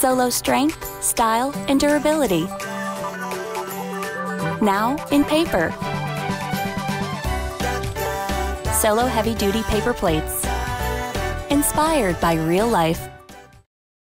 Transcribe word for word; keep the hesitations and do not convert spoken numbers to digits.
Solo strength, style, and durability. Now in paper. Solo heavy-duty paper plates. Inspired by real life.